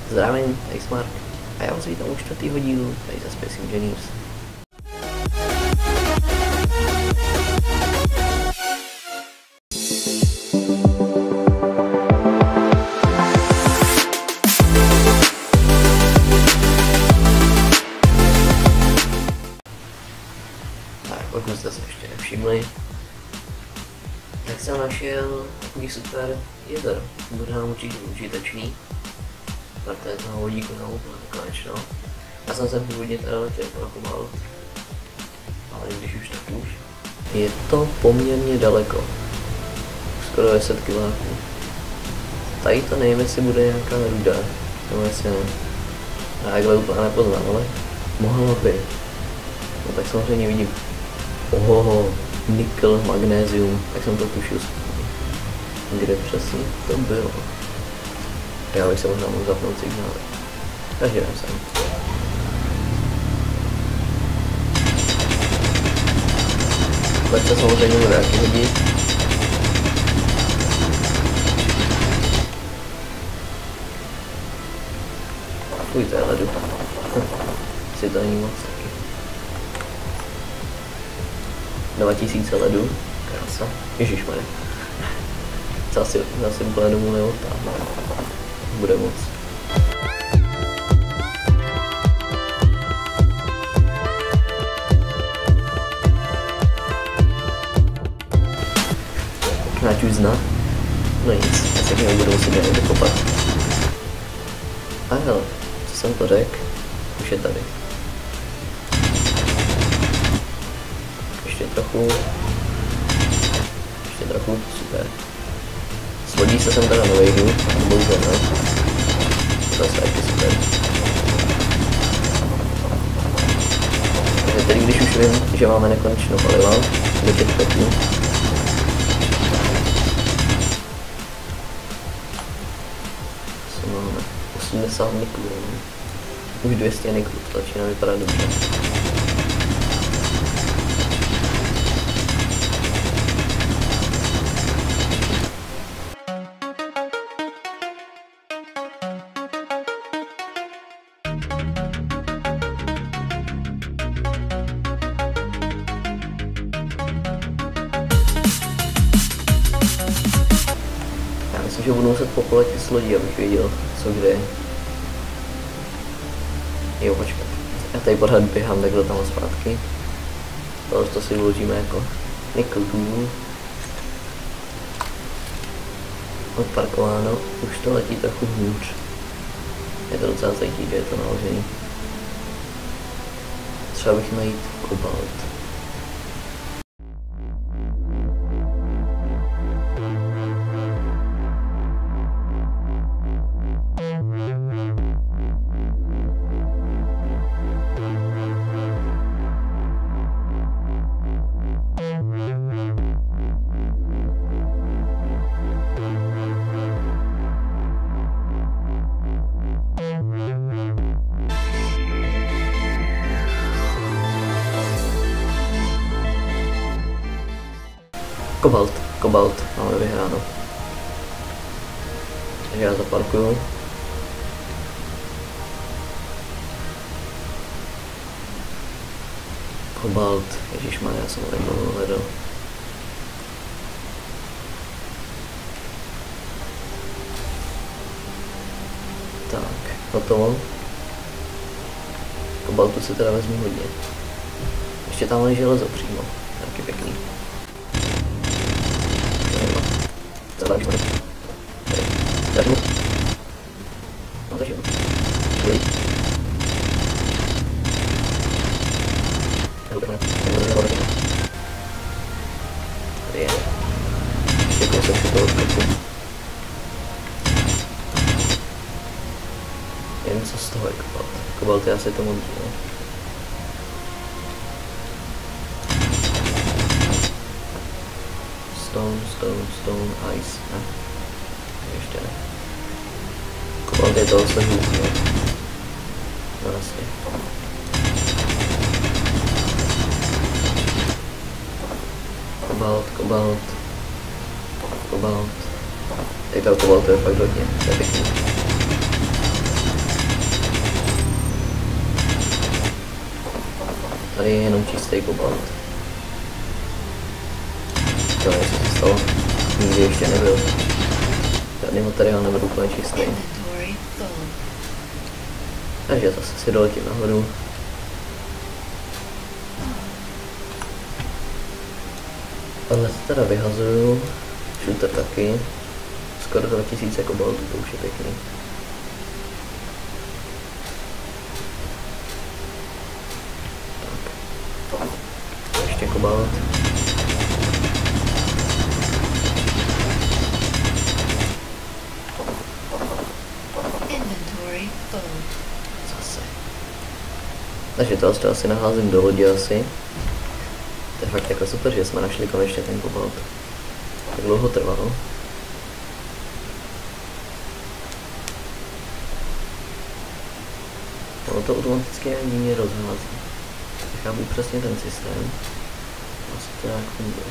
Zdravím, tady Mark. A já vás vítám u 4. dílu tady za Space Engineers. Tak, pokud jste se ještě nevšimli, tak jsem našel takový super jezero. Bude nám určitě užitečný, protože toho vodíku na úplně nekonečno. Já jsem se původně teda letěl pro Kobalt, ale když už tak už. Je to poměrně daleko, skoro 10 kiláků. Tady to nevím, jestli bude nějaká ruda, nebo jestli ne. Já takhle úplně nepoznám, ale mohlo by. No tak samozřejmě vidím. Ohoho, nikl, magnézium, tak jsem to tušil správně. Kde přesně to bylo? Já bych se možná mohl zapnout signály. Takže jdem sem. Teď se samozřejmě bude jaký hodit. Uj, to je ledu. Si to není moc taky. 2000 ledu. Krása. Ježišmarja. Zase úplně domů neodtáhnu. Bude moc. Ať už zna. No nic, já se k němu budu muset nějak dokopat. A hele, co jsem to řekl, už je tady. Ještě trochu, super. Svodí se sem teda nevejdu, bohužel ne. To je taky super. Takže tedy když už vím, že máme nekonečnou paliva do těch petů, co máme? 80 niklů. Už 200 niklů, to začíná vypadat dobře. Myslím, že budu muset popoletit s lodí, abych věděl, co kde je. Jo, počkat. Já tady pořád běhám takhle tam a zpátky. To si vložíme jako nikl důl. Odparkováno, už to letí trochu hůř. Je to docela cítí, že je to naložený. Třeba bych najít kobalt. Kobalt, máme vyhráno. Takže já zaparkuju. Kobalt, ježišmarja, já jsem ho nebyl hledal. Tak, hotovo. Kobaltu si teda vezmu hodně. Ještě tamhle železo přímo, taky pěkný. Zadáš ho. Tady. No takže jo. Tady je. Ještě kousek si toho odkapu. Jen co z toho je kobalt. Kobalt je asi to modrý, no. Stone, ice, ne? Ještě ne. Kobalt je toho složitý, no. No vlastně. Kobalt. Tady toho kobaltu je fakt hodně, to je pěkný. Tady je jenom čistý kobalt. To je, co se stalo. Nikdy ještě nebyl. Žádný materiál nebyl úplně čistý. Takže zase si doletím nahoru. Ale teda vyhazuju. Shooter taky. Skoro 2000 kobaltu, to už je pěkný. Tak. Ještě kobalt. Zase. Takže to asi naházím do lodi asi. To je fakt jako super, že jsme našli konečně ten kobalt. Tak dlouho trvalo. Ono to automaticky ani rozhází. Nechápu přesně ten systém. Asi to nějak funguje.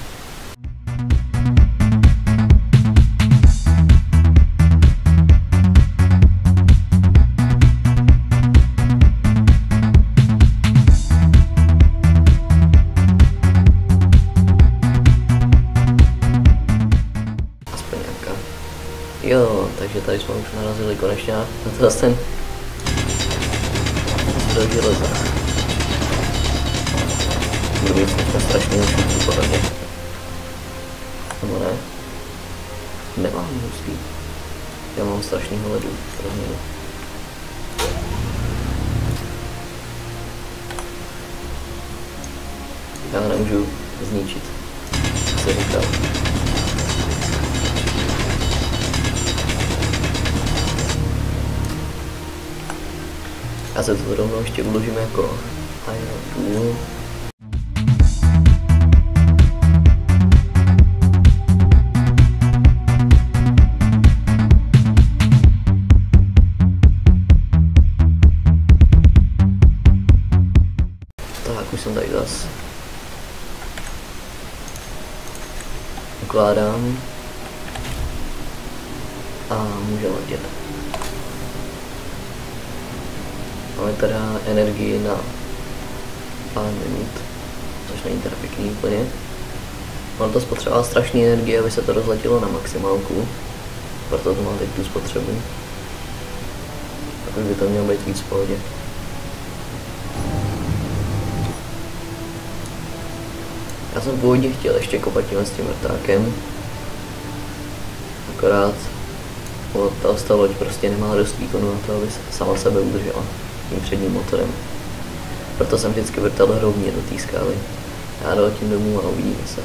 Jo, takže tady jsme už narazili konečně na to zase ten zdroj železa. Budu mít teďka strašný šutku podle mě. Nebo ne? Nemám hustý. Já mám strašnýho ledu, pro mě. Já ho nemůžu zničit, jak se říkal. Já se to rovnou ještě uložím jako iron tool. Tak, už jsem tady zas. Ukládám. A můžeme letět. Máme teda energii na pár minut, což není teda pěkný úplně. Ono to spotřebovala strašný energie, aby se to rozletilo na maximálku, proto to má teď tu spotřebu. Tak už by to mělo být víc v pohodě. Já jsem původně chtěl ještě kopat tím s tím vrtákem, akorát ta loď prostě nemá dost výkonu na to, aby sama sebe udržela tím předním motorem. Proto jsem vždycky vrtal rovně do té skály. Já doletím domů a uvidíme se.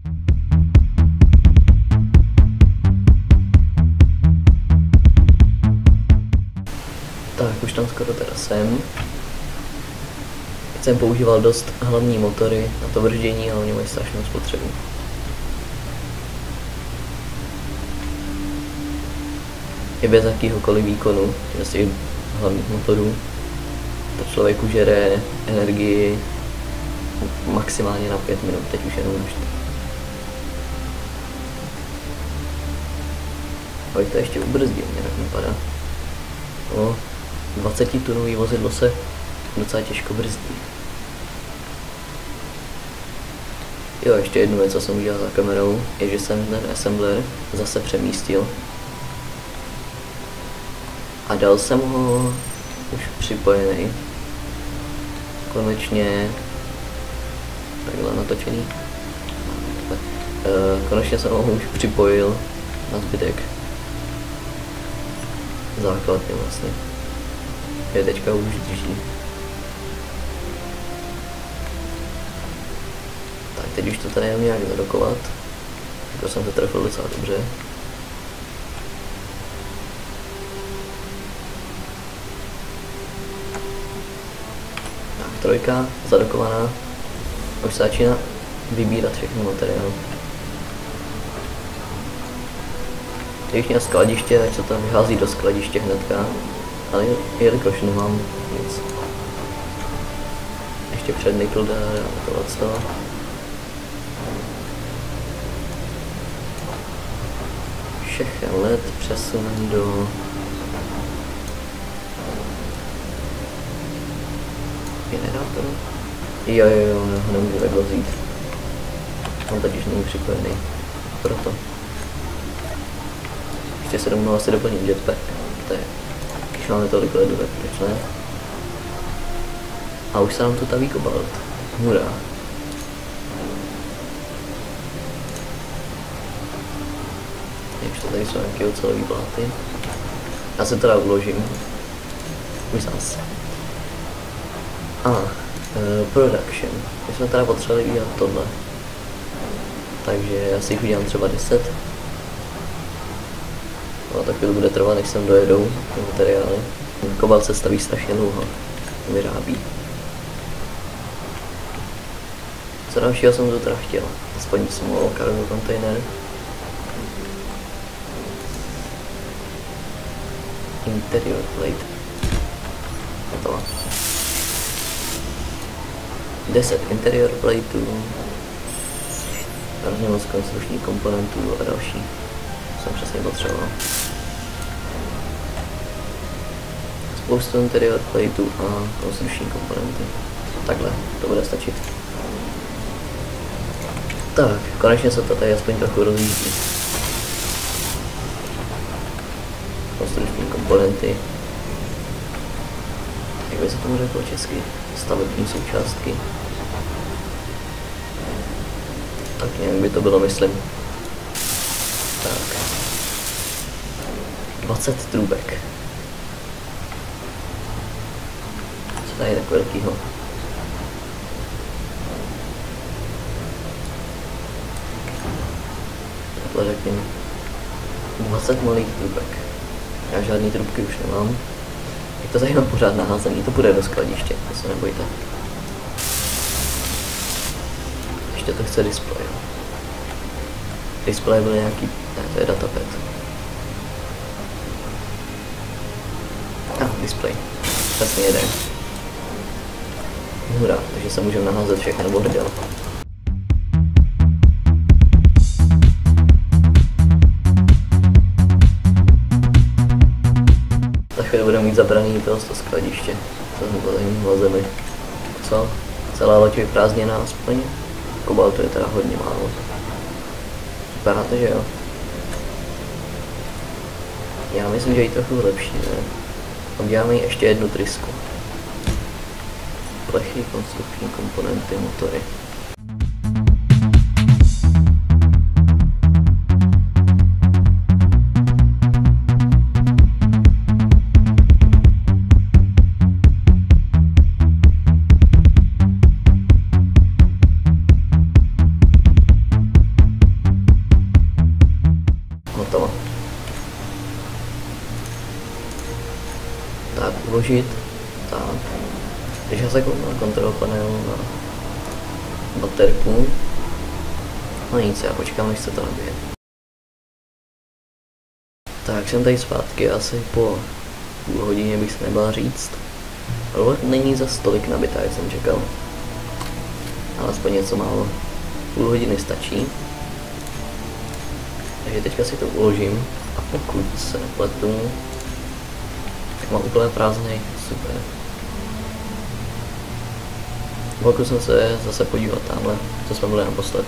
Tak, už tam skoro teda jsem. Teď jsem používal dost hlavní motory na to brždění, ale oni mají strašnou spotřebu. I bez jakýhokoliv výkonu z těch hlavních motorů to člověk užere energii maximálně na 5 minut, teď už jenom na 4. Abych to ještě ubrzdil, nějak vypadá. No, 20-tunový vozidlo se docela těžko brzdí. Jo, ještě jednu věc, co jsem udělal za kamerou, je, že jsem ten assembler zase přemístil. A dal jsem ho už připojený. Konečně takhle natočený. Konečně jsem ho už připojil na zbytek základně vlastně. Je teďka už drží. Tak teď už to tady jenom nějak zadokovat. Jako jsem to trefil docela dobře. Trojka, zadokovaná, už se začíná vybírat všechny materiály. Kdybych měl skladiště, tak se to vyhází do skladiště hnedka, ale jelikož nemám nic. Ještě před nickel a tohleto. Všechen led přesunem do generátoru. Jo, ho nemůžu takhle vzít. On totiž není připojený. Proto. Ještě se domů asi doplním jetpack. To je, když máme tolik ledu, tak proč ne? A už se nám tu taví kobalt. Hurá. Ještě tady jsou nějaké ocelové pláty. Já se teda uložím. Už zase. Production. My jsme teda potřebovali udělat tohle. Takže já si jich udělám třeba 10. No tak to bude trvat, než sem dojedou ty materiály. Kobalt se staví strašně dlouho. Vyrábí. Co dalšího jsem tu teda chtěl? Aspoň jsem mohl cargo kontejner. Interior plate. Hotovo. 10 interior plateů. Hrozně moc konstrukčních komponentů a další. Jsem přesně potřeboval. Spoustu interior plateů a konstrukční komponenty. Takhle, to bude stačit. Tak, konečně se to tady aspoň trochu rozjíždí. Konstrukční komponenty. Jak by se tomu řeklo česky? Stavební součástky. Tak nějak by to bylo, myslím. Tak. 20 trůbek. Co tady je tak velkýho? Takhle řekněme. 20 malých trubek. Já žádný trubky už nemám. Jak to tady mám pořád naházený, to bude do skladiště, to se nebojte. Ještě to chce display. Display byl nějaký, ne, to je datapad. Display. Přesně jeden. Hurá, takže se můžeme naházet všechno bordel. Za chvíli budeme mít zabraný to skladiště. To jsme tady vlezeli. Co? Celá loď vyprázdněná aspoň. Kobaltu je teda hodně málo. Vypadá to, že jo? Já myslím, že je trochu lepší, ne? Uděláme ještě jednu trysku. Plechy, konstrukční komponenty, motory. Hotovo. Tak, uložit. Tak. Když já se kouknu na kontrol panelu na baterku. No nic, já počkám, než se to nabije. Tak, jsem tady zpátky, asi po půl hodině bych se nebál říct. Ale není za stolik nabitá, jak jsem čekal. Ale aspoň něco málo. Půl hodiny stačí. Takže teďka si to uložím a pokud se nepletu, tak mám úplně prázdnej, super. Pokusím se zase podívat tamhle, co jsme byli naposled.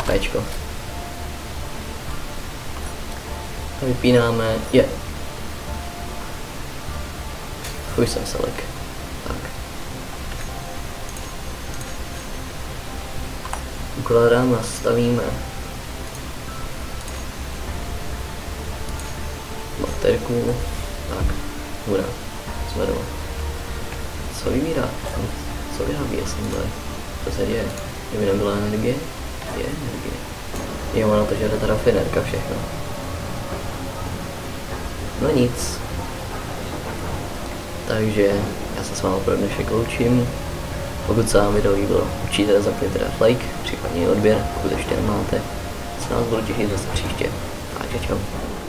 Péčko. A vypínáme, Fuj, jsem se lek. Tak. Ukládáme a stavíme baterku. Tak, hurá, jsme doma. Co vybírá? Co vyrábí SMB? Co se děje? Kdyby nebyla energie? Je energie. Jo, ono to žere ta rafinerka všechno. No nic. Takže já se s vámi pro dnešek loučím. Pokud se vám video líbilo, určitě zapněte dát like, případně odběr, pokud ještě nemáte. Se nás budu těšit zase příště. Takže čau.